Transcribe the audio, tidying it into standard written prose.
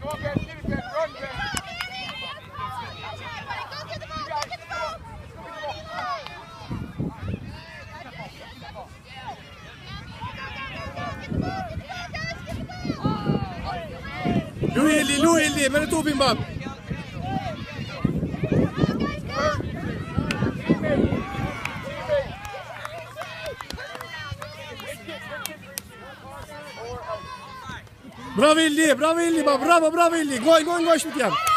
Lui Eldi, men to fin bab. Bravo Eldi bab, bravo Eldi. Gol şut yap.